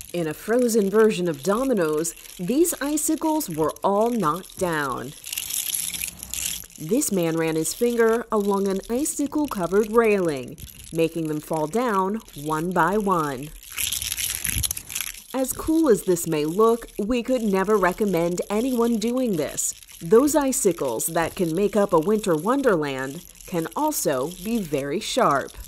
In a frozen version of Dominos, these icicles were all knocked down. This man ran his finger along an icicle-covered railing, making them fall down one by one. As cool as this may look, we could never recommend anyone doing this. Those icicles that can make up a winter wonderland can also be very sharp.